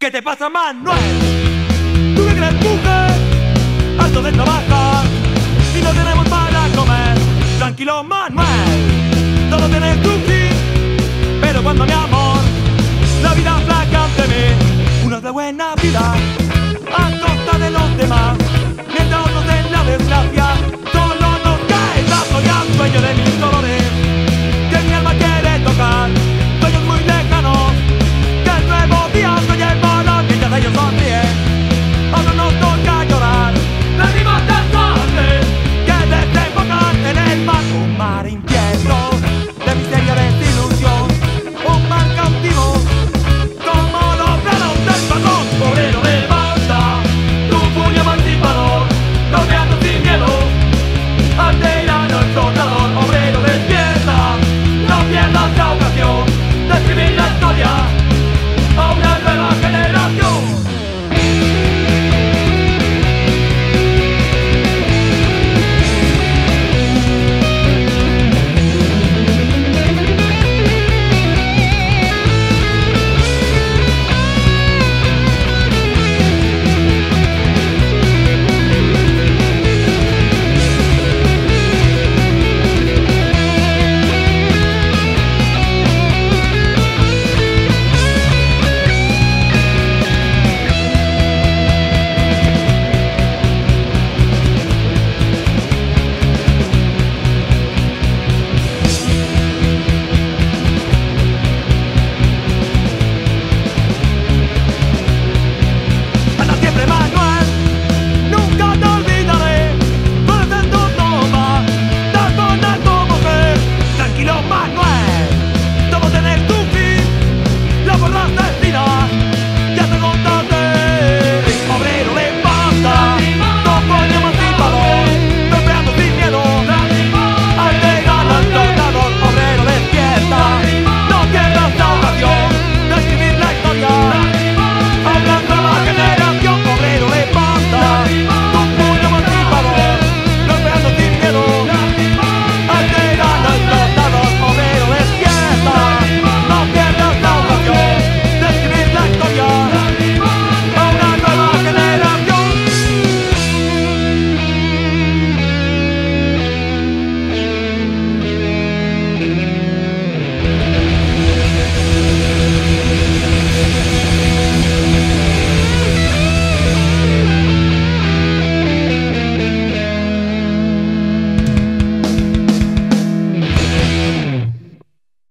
¿Qué te pasa, Manuel? ¿Tú qué crees, mujer? Harto de trabajar y no tenemos para comer. Tranquilo, Manuel, todo tiene su fin, pero cuando mi amor, la vida flaca ante mí, uno es de buena